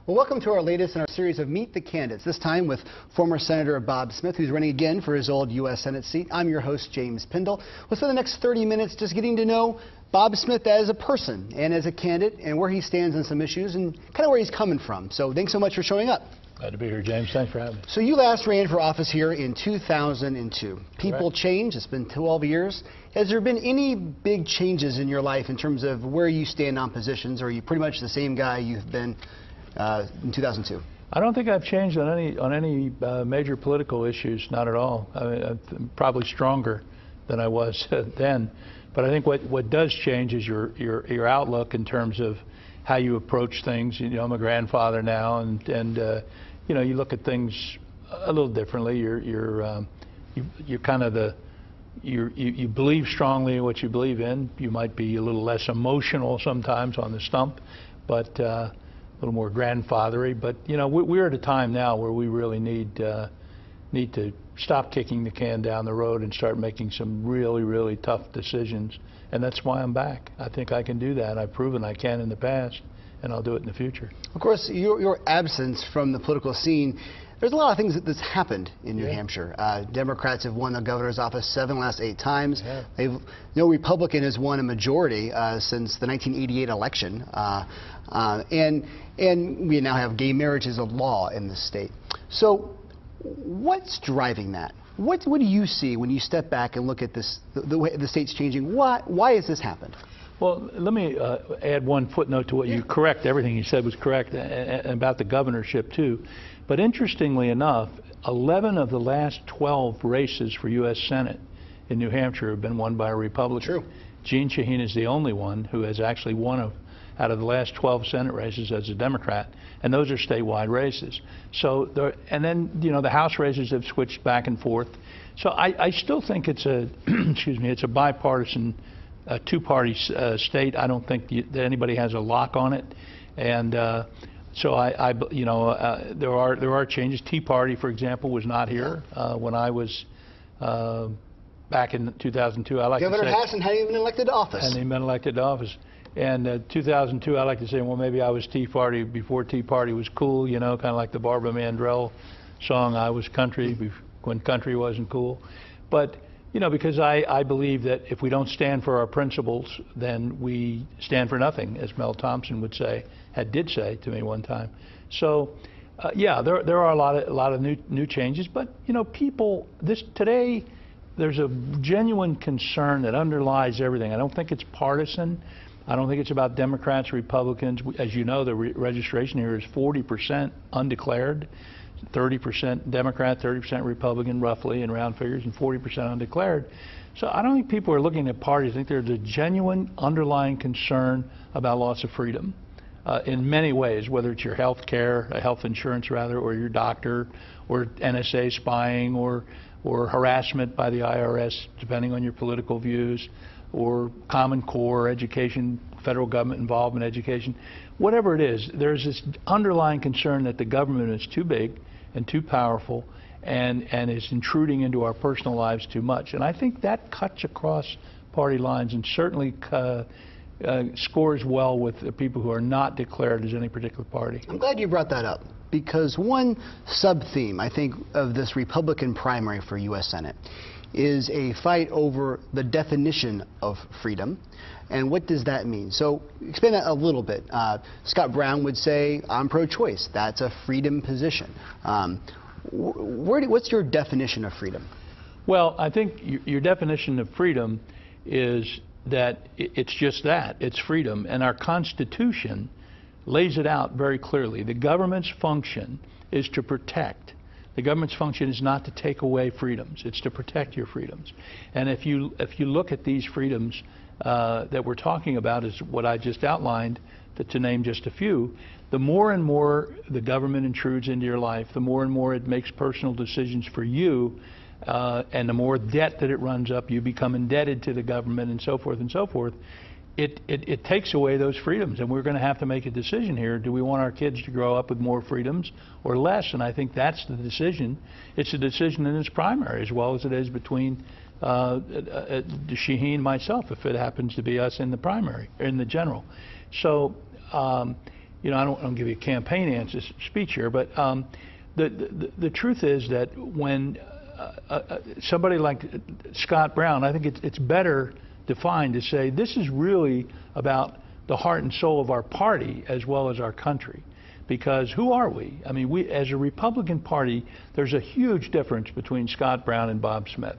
Well, welcome to our latest in our series of Meet the Candidates, this time with former Senator Bob Smith, who's running again for his old U.S. Senate seat. I'm your host, James Pindell. We'll spend the next 30 minutes just getting to know Bob Smith as a person and as a candidate and where he stands on some issues and kind of where he's coming from. So thanks so much for showing up. Glad to be here, James. Thanks for having me. So you last ran for office here in 2002. People Correct. change. It's been 12 years. Has there been any big changes in your life in terms of where you stand on positions, or are you pretty much the same guy you've been in 2002? I don't think I've changed on any major political issues, not at all. I mean, I'm probably stronger than I was then. But I think what does change is your outlook in terms of how you approach things. You know, I'm a grandfather now, and you know, you look at things a little differently. You're kind of you believe strongly in what you believe in. You might be a little less emotional sometimes on the stump, but a little more grandfathery. But you know, we're at a time now where we really need to stop kicking the can down the road and start making some really tough decisions. And that's why I'm back. I think I can do that. I've proven I can in the past, and I'll do it in the future. Of course, your absence from the political scene, there's a lot of things that's happened in New Hampshire. Democrats have won the governor's office 7 of the last 8 times. No Republican has won a majority since the 1988 election. And we now have gay marriage as a law in the state. So what's driving that? What do you see when you step back and look at this, the way the state's changing? Why has this happened? Well, let me add one footnote to what you correct. Everything you said was correct, and about the governorship too. But interestingly enough, 11 of the last 12 races for U.S. Senate in New Hampshire have been won by a Republican. True. Gene Shaheen is the only one who has actually won out of the last 12 Senate races as a Democrat, and those are statewide races. So, and then, you know, the House races have switched back and forth. So I still think it's a, excuse me, it's a bipartisan, two-party state. I don't think that anybody has a lock on it, and so you know, there are changes. Tea Party, for example, was not here when I was back in 2002. I like Governor to say, Hassan hadn't even been elected to office. Hadn't even been elected to office. And 2002, I like to say, well, maybe I was Tea Party before Tea Party was cool, you know, kind of like the Barbara Mandrell song, I was country when country wasn't cool. But, you know, because I believe that if we don't stand for our principles, then we stand for nothing, as Mel Thompson would say, did say to me one time. So, yeah, there are a lot of new changes, but, you know, today, there's a genuine concern that underlies everything. I don't think it's partisan. I don't think it's about Democrats, Republicans. As you know, the registration here is 40% undeclared, 30% Democrat, 30% Republican, roughly, in round figures, and 40% undeclared. So I don't think people are looking at parties. I think there's a genuine underlying concern about loss of freedom in many ways, whether it's your health care, health insurance rather, or your doctor, or NSA spying, or harassment by the IRS, depending on your political views, or Common Core, education, federal government involvement, education, whatever it is, there's this underlying concern that the government is too big and too powerful and is intruding into our personal lives too much. And I think that cuts across party lines and certainly scores well with the people who are not declared as any particular party. I'm glad you brought that up, because one sub-theme, I think, of this Republican primary for U.S. Senate is a fight over the definition of freedom. And what does that mean? So explain that a little bit. Scott Brown would say, I'm pro-choice. That's a freedom position. What's your definition of freedom? Well, I think your definition of freedom is that it's just that. It's freedom. And our Constitution lays it out very clearly. The government's function is to protect. The government's function is not to take away freedoms. It's to protect your freedoms. And if you look at these freedoms that we're talking about, is what I just outlined, to name just a few, the more and more the government intrudes into your life, the more and more it makes personal decisions for you, and the more debt that it runs up, you become indebted to the government, and so forth and so forth. It takes away those freedoms, and we're going to have to make a decision here. Do we want our kids to grow up with more freedoms or less? And I think that's the decision. It's a decision in its primary, as well as it is between Shaheen and myself, if it happens to be us in the primary, in the general. So you know, I don't give you a campaign answer speech here, but the truth is that when somebody like Scott Brown, I think it's better defined to say this is really about the heart and soul of our party as well as our country. Because who are we? I mean, we as a Republican Party, there's a huge difference between Scott Brown and Bob Smith.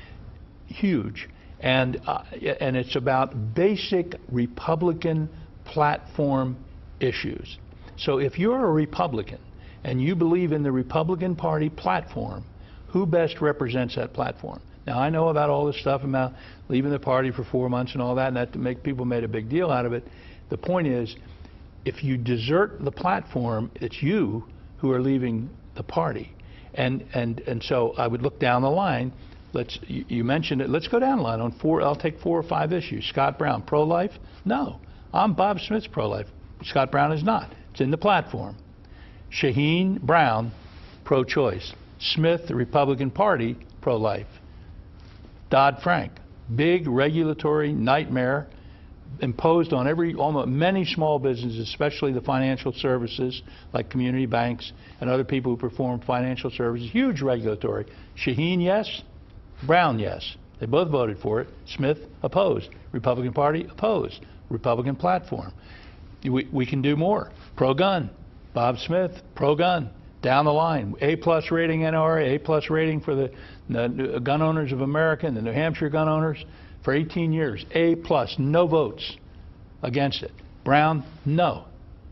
Huge. And it's about basic Republican platform issues. So if you're a Republican and you believe in the Republican Party platform, who best represents that platform? Now, I know about all this stuff about leaving the party for 4 months and all that, and that to make people made a big deal out of it. The point is, if you desert the platform, it's you who are leaving the party. And so I would look down the line. You mentioned it. Let's go down the line on I'll take 4 or 5 issues. Scott Brown, pro-life? No. I'm Bob Smith's pro-life. Scott Brown is not. It's in the platform. Shaheen Brown, pro-choice. Smith, the Republican Party, pro-life. Dodd-Frank, big regulatory nightmare imposed on almost many small businesses, especially the financial services like community banks and other people who perform financial services. Huge regulatory. Shaheen, yes. Brown, yes. They both voted for it. Smith, opposed. Republican Party, opposed. Republican platform. We can do more. Pro-gun. Bob Smith, pro-gun. Down the line. A+ rating NRA, A+ rating for the Gun Owners of America and the New Hampshire gun owners for 18 years. A+, no votes against it. Brown, no.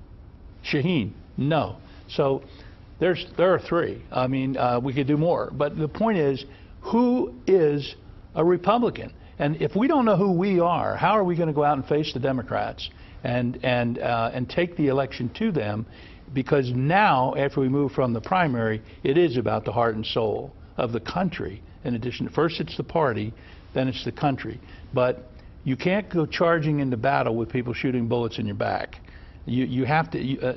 Shaheen, no. So there are 3. I mean, we could do more. But the point is, who is a Republican? And if we don't know who we are, how are we going to go out and face the Democrats and take the election to them? Because now, after we move from the primary, it is about the heart and soul of the country. In addition, first it's the party, then it's the country. But you can't go charging into battle with people shooting bullets in your back. You have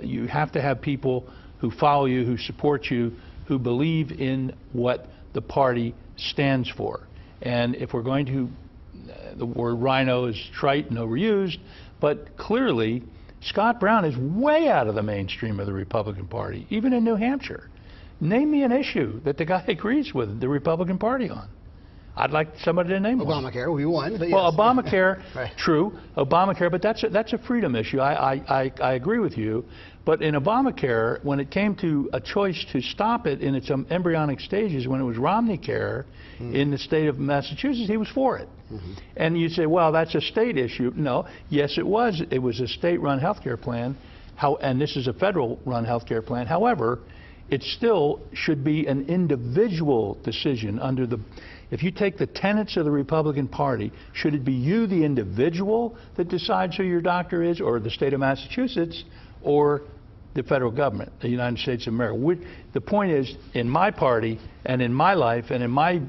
to have people who follow you, who support you, who believe in what the party stands for. And if we're going to, the word rhino is trite and overused, but clearly Scott Brown is way out of the mainstream of the Republican Party, even in New Hampshire. Name me an issue that the guy agrees with the Republican Party on. I'd like somebody to name one. Obamacare, we won. But well, yes. Obamacare, right. True, Obamacare, but that's a freedom issue. I agree with you. But in Obamacare, when it came to a choice to stop it in its embryonic stages, when it was Romney Care in the state of Massachusetts, he was for it. And you say, well, that's a state issue. No, yes, it was. It was a state-run health care plan, and this is a federal-run health care plan. However, it still should be an individual decision under the. If you take the tenets of the Republican Party, should it be you, the individual, that decides who your doctor is, or the state of Massachusetts, or the federal government, the United States of America? The point is, in my party and in my life and in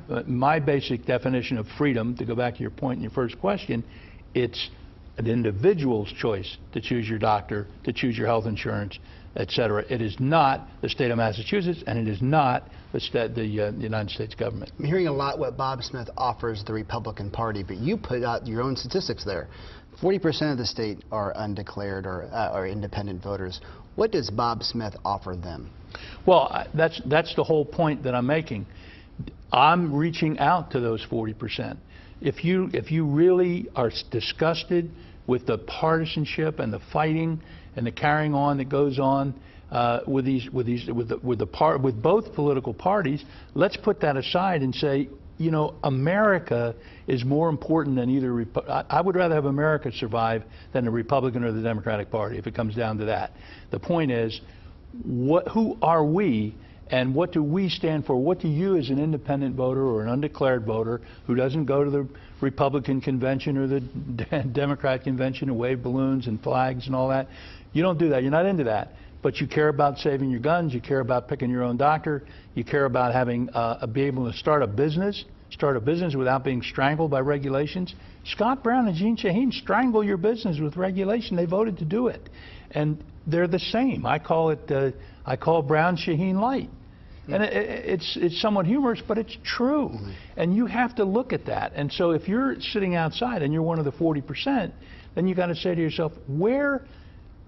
my basic definition of freedom, to go back to your point in your first question, it's an individual's choice to choose your doctor, to choose your health insurance, etc. It is not the state of Massachusetts, and it is not the United States government. I'm hearing a lot what Bob Smith offers the Republican Party, but you put out your own statistics there. 40% of the state are undeclared or independent voters. What does Bob Smith offer them? Well, that's the whole point that I'm making. I'm reaching out to those 40%. If you really are disgusted with the partisanship and the fighting and the carrying on that goes on with both political parties, let's put that aside and say, you know, America is more important than either. I would rather have America survive than the Republican or the Democratic Party, if it comes down to that. The point is, who are we, and what do we stand for? What do you, as an independent voter or an undeclared voter who doesn't go to the Republican convention or the Democrat convention and wave balloons and flags and all that? You don't do that. You're not into that. But you care about saving your guns. You care about picking your own doctor. You care about having be able to start a business without being strangled by regulations. Scott Brown and Jeanne Shaheen strangle your business with regulation. They voted to do it, and they're the same. I call Brown Shaheen light, and it's somewhat humorous, but it's true. And you have to look at that. And so if you're sitting outside and you're one of the 40%, then you got to say to yourself, where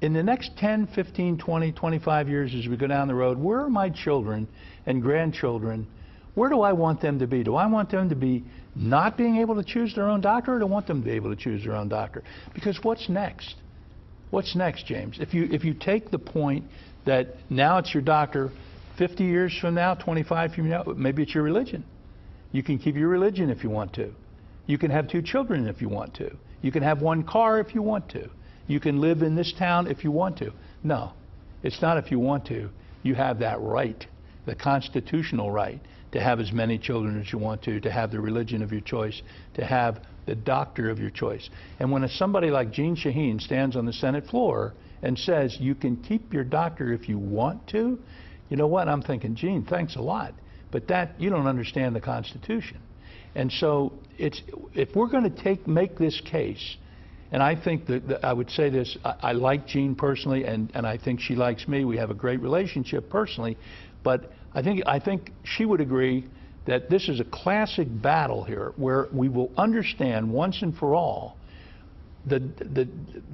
in the next 10, 15, 20, 25 years as we go down the road, where are my children and grandchildren? Where do I want them to be? Do I want them to be not being able to choose their own doctor, or do I want them to be able to choose their own doctor? Because what's next? What's next, James? If you take the point that now it's your doctor, 50 years from now, 25 from now, maybe it's your religion. You can keep your religion if you want to. You can have 2 children if you want to. You can have 1 car if you want to. You can live in this town if you want to. No, it's not if you want to. You have that right, the constitutional right, to have as many children as you want to have the religion of your choice, to have the doctor of your choice. And when somebody like Jeanne Shaheen stands on the Senate floor and says, you can keep your doctor if you want to, you know what? I'm thinking, Jeanne, thanks a lot. But that, you don't understand the Constitution. And so if we're going to make this case, and I think that I would say this, I like Jeanne personally, and I think she likes me. We have a great relationship personally. But I think she would agree that this is a classic battle here where we will understand once and for all the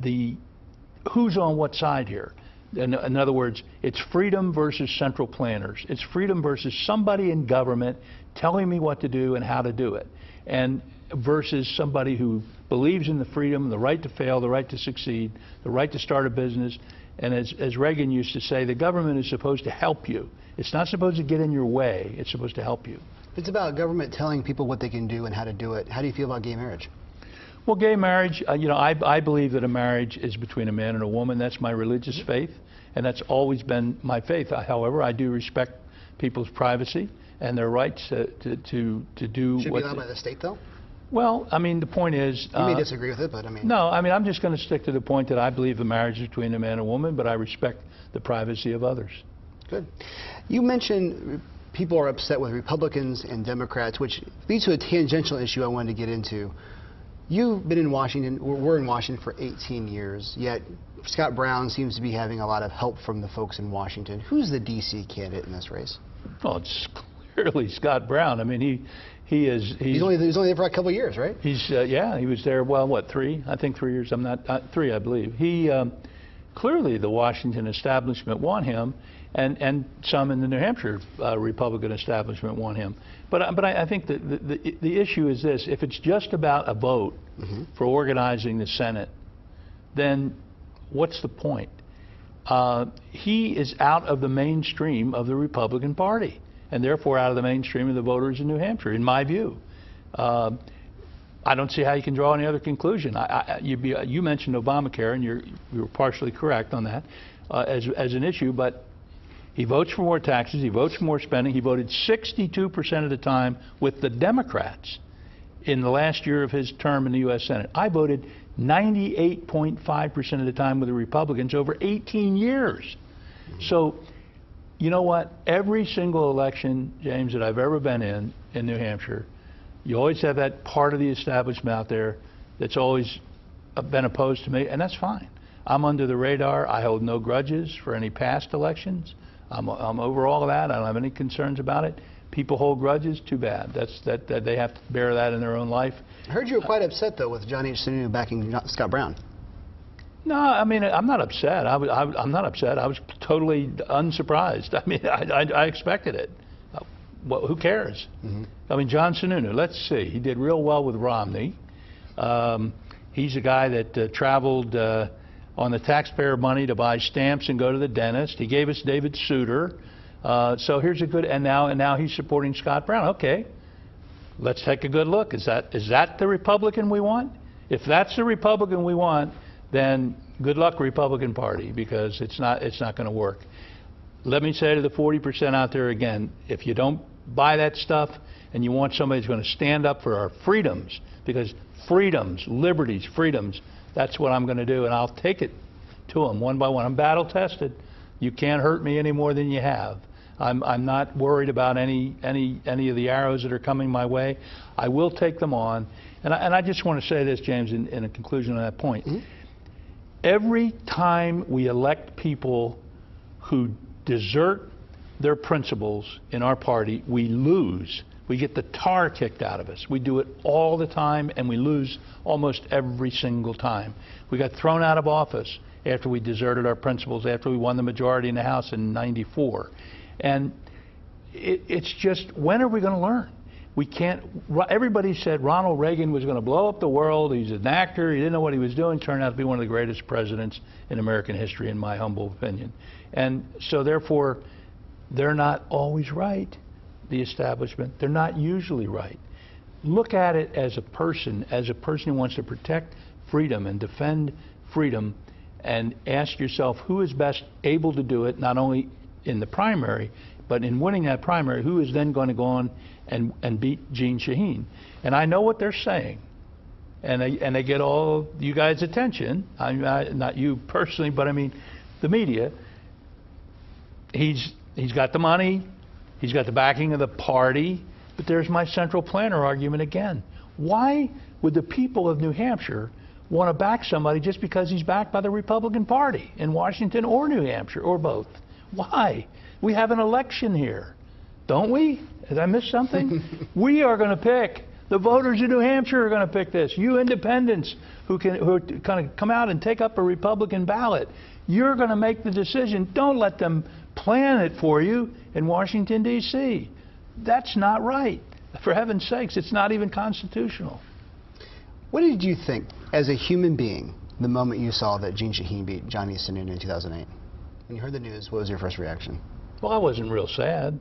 who's on what side here. In other words, it's freedom versus central planners. It's freedom versus somebody in government telling me what to do and how to do it, and versus somebody who believes in the freedom, the right to fail, the right to succeed, the right to start a business. And as Reagan used to say, the government is supposed to help you. It's not supposed to get in your way. It's supposed to help you. It's about government telling people what they can do and how to do it. How do you feel about gay marriage? Well, gay marriage, you know, I believe that a marriage is between a man and a woman. That's my religious faith, and that's always been my faith. However, I do respect people's privacy and their rights to do what... Should it be allowed by the state, though? Well, I mean, the point is... You may disagree with it, but I mean... No, I mean, I'm just going to stick to the point that I believe a marriage is between a man and a woman, but I respect the privacy of others. Good. You mentioned people are upset with Republicans and Democrats, which leads to a tangential issue I wanted to get into. You've been in Washington, we're in Washington for 18 years, yet Scott Brown seems to be having a lot of help from the folks in Washington. Who's the D.C. candidate in this race? Well, it's clearly Scott Brown. I mean, he's only there for a couple of years, right? Yeah, he was there, well, what, 3? I think 3 years. I'm not, 3, I believe. He, clearly the Washington establishment want him, and some in the New Hampshire Republican establishment want him. But I think that the issue is this: if it's just about a vote for organizing the Senate, then what's the point? He is out of the mainstream of the Republican Party, and therefore out of the mainstream of the voters in New Hampshire, in my view. I don't see how you can draw any other conclusion. You mentioned Obamacare, and you were partially correct on that as an issue, but he votes for more taxes, he votes for more spending. He voted 62% of the time with the Democrats in the last year of his term in the U.S. Senate. I voted 98.5% of the time with the Republicans over 18 years. So, you know what? Every single election, James, that I've ever been in New Hampshire, you always have that part of the establishment out there that's always been opposed to me, and that's fine. I'm under the radar. I hold no grudges for any past elections. I'm over all of that. I don't have any concerns about it. People hold grudges, too bad. That they have to bear that in their own life. I heard you were quite upset, though, with John H. Sununu backing Scott Brown. No, I mean, I'm not upset. I'm not upset. I was totally unsurprised. I mean, I expected it. Well, who cares? I mean, John Sununu, let's see. He did real well with Romney. He's a guy that traveled on the taxpayer money to buy stamps and go to the dentist. He gave us David Souter. So here's a good, and now he's supporting Scott Brown. Okay, let's take a good look. Is that the Republican we want? If that's the Republican we want, then good luck, Republican Party, because it's not going to work. Let me say to the 40% out there again, if you don't buy that stuff and you want somebody who's going to stand up for our freedoms, because freedoms, liberties, freedoms, that's what I'm going to do, and I'll take it to them one by one. I'm battle tested. You can't hurt me any more than you have. I'm not worried about any of the arrows that are coming my way. I will take them on. And I just want to say this, James, in a conclusion on that point. Every time we elect people who desert their principles in our party, we lose. We get the tar kicked out of us. We do it all the time, and we lose almost every single time. We got thrown out of office after we deserted our principles, after we won the majority in the House in '94. And it's just, when are we going to learn? We can't. Everybody said Ronald Reagan was going to blow up the world. He's an actor. He didn't know what he was doing. Turned out to be one of the greatest presidents in American history, in my humble opinion. And so therefore, they're not always right, the establishment. They're not usually right. Look at it as a person who wants to protect freedom and defend freedom, and ask yourself who is best able to do it, not only in the primary, but in winning that primary, who is then going to go on and beat Jeanne Shaheen. And I know what they're saying, and they get all you guys' attention. Not you personally, but I mean the media. He's got the money, he's got the backing of the party, but there's my central planner argument again. Why would the people of New Hampshire want to back somebody just because he's backed by the Republican Party in Washington or New Hampshire, or both? Why? We have an election here, don't we? Did I miss something? We are going to pick. The voters of New Hampshire are going to pick this. You independents who kind of come out and take up a Republican ballot, you're going to make the decision. Don't let them plan it for you in Washington, D.C. That's not right. For heaven's sakes, it's not even constitutional. What did you think, as a human being, the moment you saw that Jeanne Shaheen beat Johnny Sununu in 2008? When you heard the news, what was your first reaction? Well, I wasn't real sad.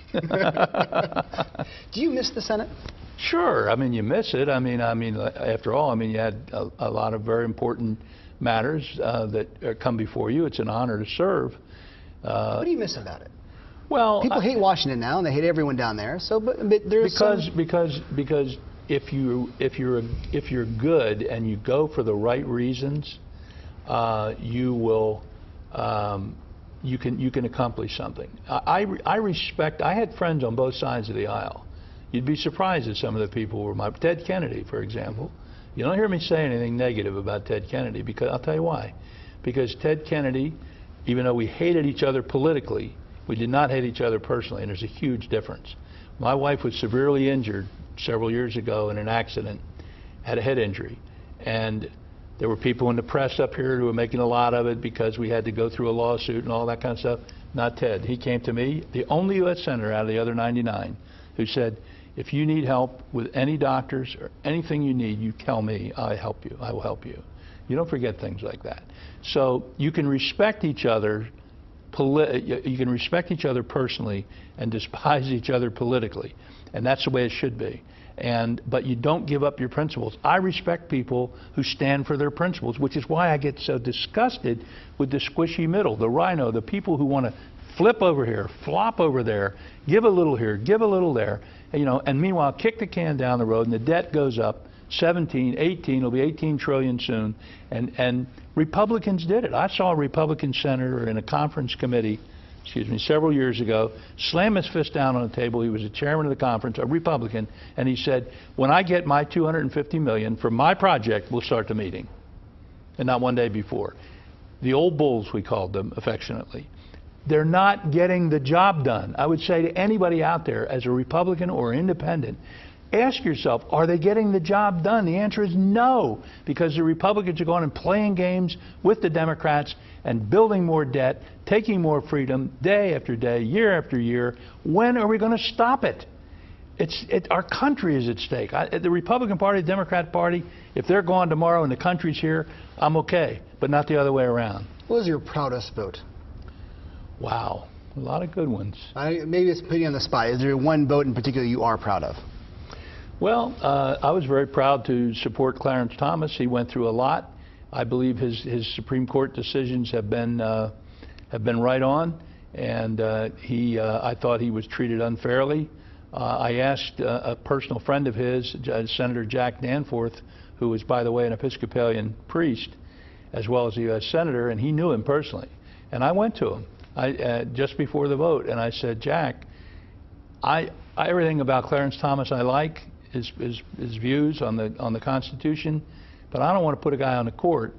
Do you miss the Senate? Sure. I mean, you miss it. I mean, after all, I mean, you had a lot of very important matters that come before you. It's an honor to serve. What do you miss about it? Well, people hate Washington now, and they hate everyone down there. So, but there's because if you're good and you go for the right reasons, you will. You can accomplish something. I respect. I had friends on both sides of the aisle. You'd be surprised at some of the people who were Ted Kennedy, for example. You don't hear me say anything negative about Ted Kennedy, because I'll tell you why. Because Ted Kennedy, even though we hated each other politically, we did not hate each other personally, and there's a huge difference. My wife was severely injured several years ago in an accident, had a head injury, and there were people in the press up here who were making a lot of it because we had to go through a lawsuit and all that kind of stuff. Not Ted. He came to me, the only U.S. Senator out of the other 99, who said, if you need help with any doctors or anything you need, you tell me, I help you. I will help you. You don't forget things like that. So you can respect each other. You can respect each other personally and despise each other politically, and that's the way it should be. But you don't give up your principles. I respect people who stand for their principles, which is why I get so disgusted with the squishy middle, the rhino, the people who want to flip over here, flop over there, give a little here, give a little there, and meanwhile kick the can down the road, and the debt goes up 17, 18, it'll be 18 trillion soon, and Republicans did it. I saw a Republican senator in a conference committee, several years ago, slam his fist down on the table. He was the chairman of the conference, a Republican, and he said, when I get my $250 million for my project, we'll start the meeting. And not one day before. The old bulls, we called them affectionately. They're not getting the job done. I would say to anybody out there, as a Republican or independent, ask yourself, are they getting the job done? The answer is no, because the Republicans are going and playing games with the Democrats and building more debt, taking more freedom day after day, year after year. When are we going to stop it? Our country is at stake. The Republican Party, the Democrat Party, if they're gone tomorrow and the country's here, I'm okay, but not the other way around. What was your proudest vote? Wow, a lot of good ones. Maybe it's putting you on the spot. Is there one vote in particular you are proud of? Well, I was very proud to support Clarence Thomas. He went through a lot. I believe his Supreme Court decisions have been right on, and I thought he was treated unfairly. I asked a personal friend of his, Senator Jack Danforth, who was, by the way, an Episcopalian priest, as well as a U.S. Senator, and he knew him personally. And I went to him just before the vote, and I said, Jack, everything about Clarence Thomas I like, his views on the Constitution, but I don't want to put a guy on the court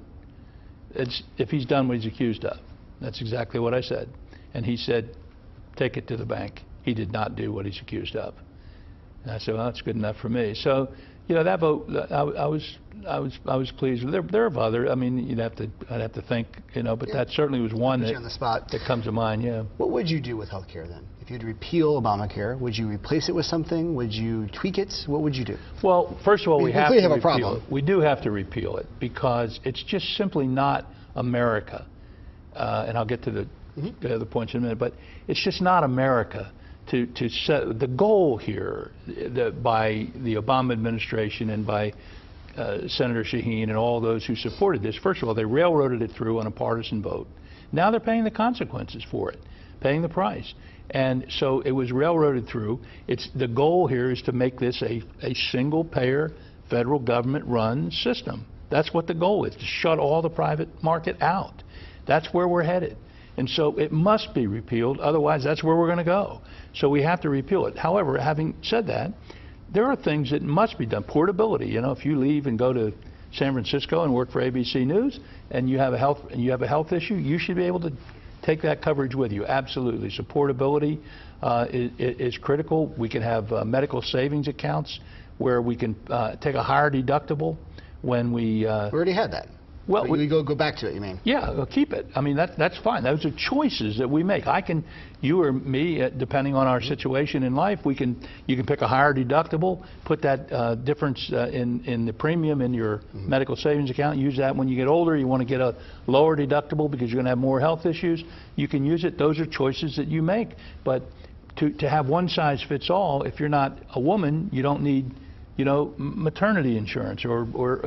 if he's done what he's accused of. That's exactly what I said. And he said, take it to the bank. He did not do what he's accused of. And I said, well, that's good enough for me. So, You know, that vote, I was pleased with. There are other. I mean, I'd have to think, you know, but that certainly was one on the spot. that comes to mind. Yeah. What would you do with health care then? If you'd repeal Obamacare, would you replace it with something? Would you tweak it? What would you do? Well, first of all, we have to have a repeal problem. it. We do have to repeal it because it's just simply not America. And I'll get to the other points in a minute, but it's just not America to set the goal here by the Obama administration and by Senator Shaheen and all those who supported this. First of all, they railroaded it through on a partisan vote. Now they're paying the consequences for it, paying the price. And so it was railroaded through. The goal here is to make this a single-payer, federal government-run system. That's what the goal is, to shut all the private market out. That's where we're headed. And so it must be repealed, otherwise that's where we're going to go. So we have to repeal it. However, having said that, there are things that must be done. Portability, you know, if you leave and go to San Francisco and work for ABC News and you have a health issue, you should be able to take that coverage with you. Absolutely. So portability is critical. We can have medical savings accounts where we can take a higher deductible when we already had that. Well, we go back to it, you mean? Yeah, we'll keep it. I mean, that's fine. Those are choices that we make. You or me, depending on our situation in life, you can pick a higher deductible, put that difference in the premium in your medical savings account, use that when you get older. You want to get a lower deductible because you're going to have more health issues. You can use it. Those are choices that you make. But to have one size fits all, if you're not a woman, you don't need, you know, maternity insurance or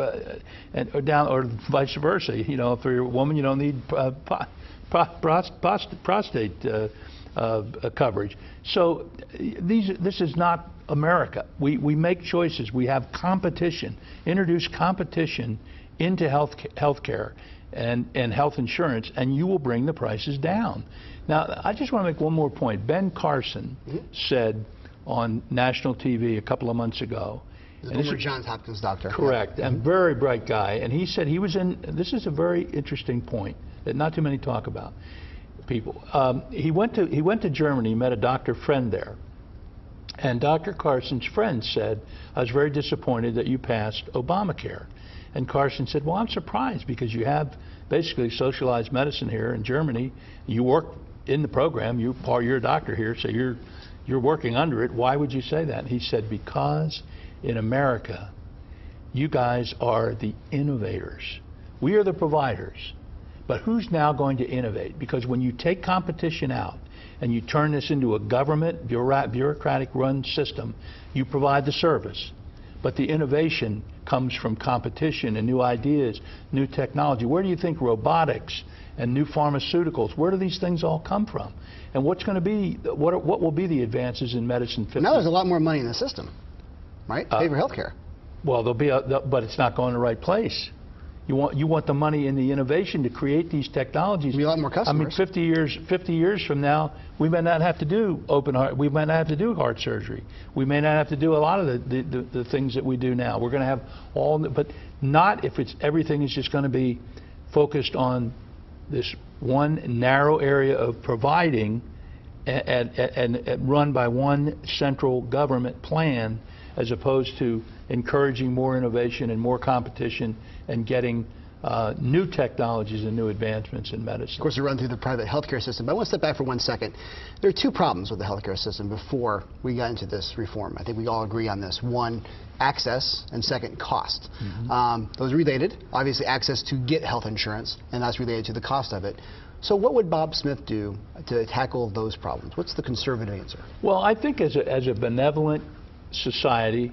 vice versa. You know, if you're a woman, you don't need prostate coverage. So this is not America. We make choices. We have competition. Introduce competition into health care and health insurance, and you will bring the prices down. Now, I just want to make one more point. Ben Carson said on national TV a couple of months ago, the former Johns Hopkins doctor. Correct. Yeah. A very bright guy. And he said he was in, this is a very interesting point that not too many talk about, people. He went to Germany, met a doctor friend there. And Dr. Carson's friend said, I was very disappointed that you passed Obamacare. And Carson said, well, I'm surprised because you have basically socialized medicine here in Germany. You work in the program. You're a doctor here, so you're working under it. Why would you say that? And he said, because in America, you guys are the innovators. We are the providers. But who's now going to innovate? Because when you take competition out and you turn this into a government, bureaucratic-run system, you provide the service. But the innovation comes from competition and new ideas, new technology. Where do you think robotics and new pharmaceuticals, where do these things all come from? And what's going to be, what will be the advances in medicine? Now there's a lot more money in the system, right? Pay for health care. Well, but it's not going to the right place. You want the money in the innovation to create these technologies. Be a lot more customers. I mean, 50 years from now, we may not have to do open heart. We may not have to do heart surgery. We may not have to do a lot of the things that we do now. We're going to have all, but not if everything is just going to be focused on this one narrow area of providing and run by one central government plan, as opposed to encouraging more innovation and more competition and getting new technologies and new advancements in medicine. Of course, we run through the private healthcare system, but I want to step back for 1 second. There are two problems with the healthcare system before we got into this reform. I think we all agree on this. One, access, and second, cost. Those are related. Obviously, access to get health insurance, and that's related to the cost of it. So what would Bob Smith do to tackle those problems? What's the conservative answer? Well, I think as a benevolent society,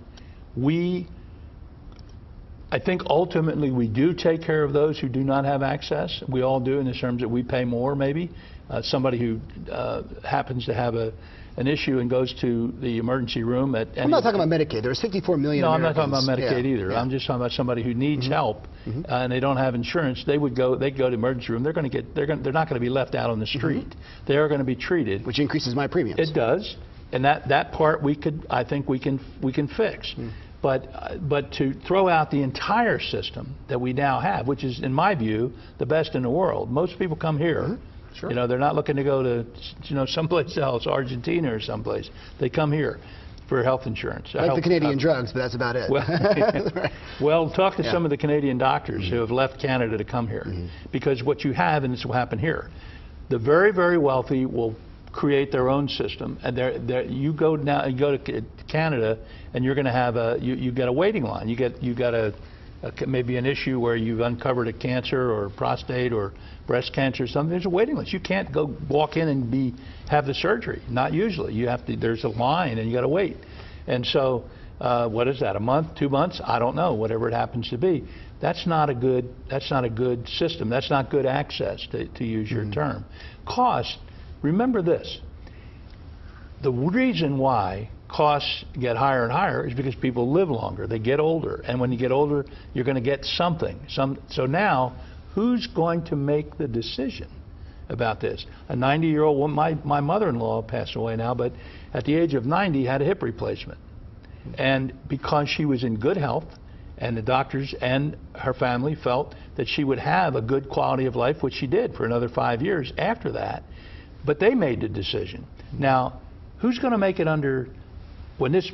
I think ultimately we do take care of those who do not have access. We all do, in the terms that we pay more, maybe. Somebody who happens to have an issue and goes to the emergency room at any... I'm not talking about Medicaid. There's 54 million No, Americans. I'm not talking about Medicaid either. Yeah. I'm just talking about somebody who needs help and they don't have insurance. They go to the emergency room. They're not going to be left out on the street. They are going to be treated. Which increases my premiums. It does. And that part I think we can fix. But to throw out the entire system that we now have, which is, in my view, the best in the world. Most people come here. Sure. You know, they're not looking to go to, someplace else, Argentina or someplace. They come here. for health insurance. Like the Canadian drugs, but that's about it. Well, well, talk to some of the Canadian doctors who have left Canada to come here, because what you have, and this will happen here, the very, very wealthy will create their own system, and you go to Canada, and you're going to have you get a waiting line. You got maybe an issue where you've uncovered a cancer or prostate or breast cancer or something. There's a waiting list. You can't go walk in and have the surgery. Not usually. You have to. There's a line, and you got to wait. And so, what is that? A month, 2 months? I don't know. Whatever it happens to be. That's not a good system. That's not good access, to use your term. Cost. Remember this. The reason why costs get higher and higher is because people live longer. They get older. And when you get older, you're going to get something. So now, who's going to make the decision about this? A 90-year-old woman, my mother-in-law passed away now, but at the age of 90 had a hip replacement. And because she was in good health, and the doctors and her family felt that she would have a good quality of life, which she did for another 5 years after that. But they made the decision. Now, who's going to make it under, when this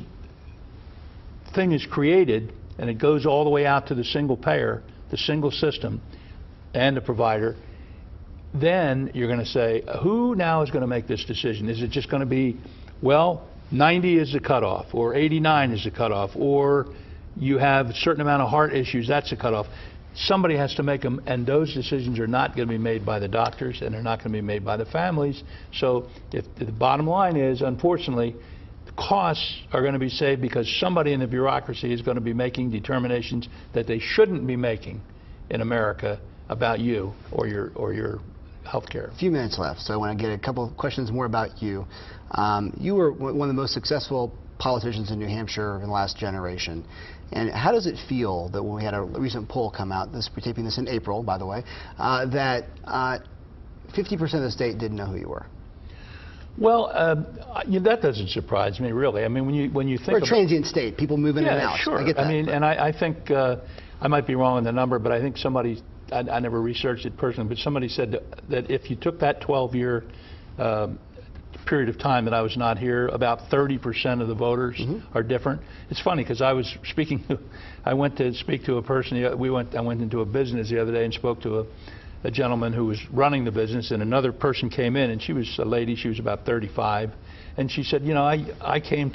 thing is created and it goes all the way out to the single payer, the single system, and the provider, then you're going to say, who now is going to make this decision? Is it just going to be, well, 90 is the cutoff, or 89 is the cutoff, or you have a certain amount of heart issues, that's the cutoff? Somebody has to make them, and those decisions are not going to be made by the doctors, and they're not going to be made by the families. So if the bottom line is, unfortunately, the costs are going to be saved because somebody in the bureaucracy is going to be making determinations that they shouldn't be making in America about you or your health care. A few minutes left, so I want to get a couple of questions more about you. You were one of the most successful politicians in New Hampshire in the last generation. And how does it feel that when we had a recent poll come out, we're taping this in April, by the way, that 50% of the state didn't know who you were? Well, that doesn't surprise me, really. I mean, when you think we're a transient state, people move in and out. Sure. I get that. I mean, and I think I might be wrong on the number, but I think somebody, I never researched it personally, but somebody said that if you took that 12-year period of time that I was not here, about 30% of the voters are different. It's funny because I went to speak to a person. I went into a business the other day and spoke to a gentleman who was running the business, and another person came in, and she was a lady. She was about 35, and she said, you know, I came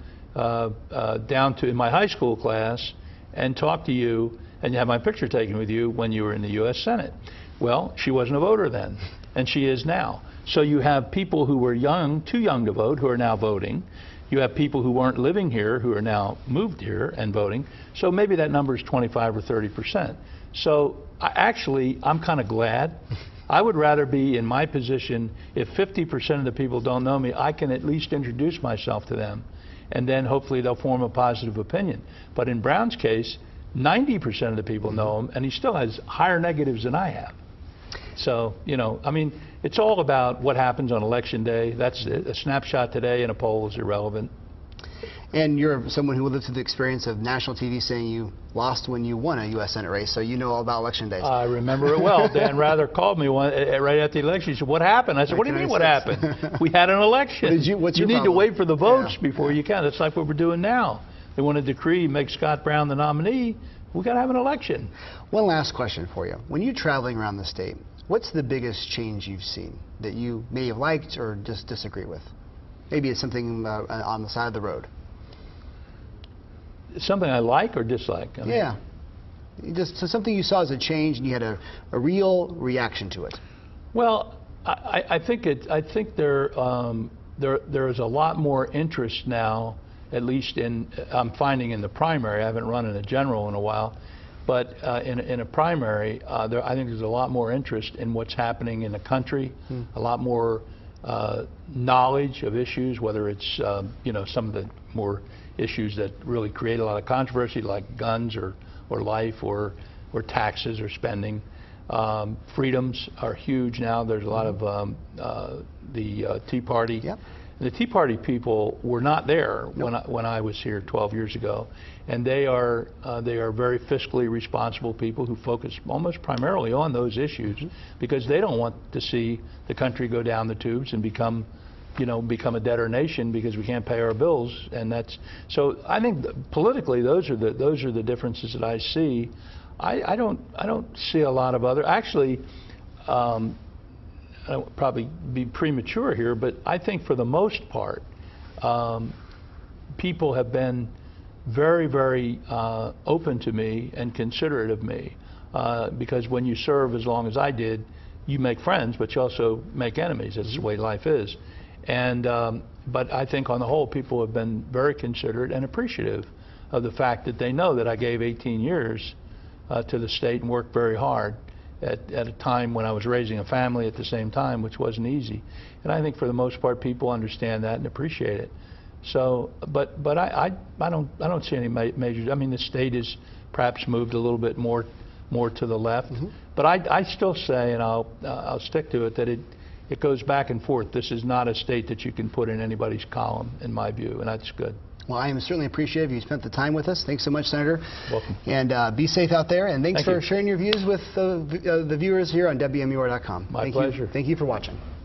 down to in my high school class and talked to you and have my picture taken with you when you were in the U.S. Senate. Well, she wasn't a voter then, and she is now. So you have people who were young, too young to vote, who are now voting. You have people who weren't living here who are now moved here and voting. So maybe that number is 25 or 30%. So I'm kind of glad. I would rather be in my position if 50% of the people don't know me, I can at least introduce myself to them, and then hopefully they'll form a positive opinion. But in Brown's case, 90% of the people know him, and he still has higher negatives than I have. So, you know, I mean, it's all about what happens on Election Day. That's it. A snapshot today in a poll is irrelevant. And you're someone who lived through the experience of national TV saying you lost when you won a U.S. Senate race, so you know all about Election days. I remember it well. Dan Rather called me right after the election. He said, what happened? I said, what do you mean what happened? We had an election. What's your need problem? to wait for the votes before you can. That's like what we're doing now. They want to decree, make Scott Brown the nominee. We've got to have an election. One last question for you. When you're traveling around the state, what's the biggest change you've seen that you may have liked or just disagree with? Maybe it's something on the side of the road. Something I like or dislike? I mean, yeah. So something you saw as a change and you had a real reaction to it. Well, I think there is a lot more interest now, at least I'm finding in the primary. I haven't run in a general in a while, but in a primary, I think there's a lot more interest in what's happening in the country, a lot more knowledge of issues, whether it's you know, some of the more issues that really create a lot of controversy, like guns or life or taxes or spending. Freedoms are huge now. There's a lot of the Tea Party. Yep. The Tea Party people were not there when I was here 12 years ago, and they are very fiscally responsible people who focus almost primarily on those issues because they don't want to see the country go down the tubes and become you know, become a debtor nation because we can't pay our bills, and that's so. I think politically, those are the differences that I see. I don't see a lot of other. Actually, I don't probably be premature here, but I think for the most part, people have been very, very open to me and considerate of me, because when you serve as long as I did, you make friends, but you also make enemies. That's the way life is. And but I think on the whole, people have been very considerate and appreciative of the fact that they know that I gave 18 years to the state and worked very hard at a time when I was raising a family at the same time, which wasn't easy. And I think for the most part, people understand that and appreciate it. So, but I don't see any major. I mean, the state has perhaps moved a little bit more to the left, but I still say, and I'll stick to it, that it goes back and forth. This is not a state that you can put in anybody's column, in my view, and that's good. Well, I am certainly appreciative you spent the time with us. Thanks so much, Senator. Welcome. And be safe out there, and thanks for sharing your views with the viewers here on WMUR.com. My pleasure. Thank you for watching.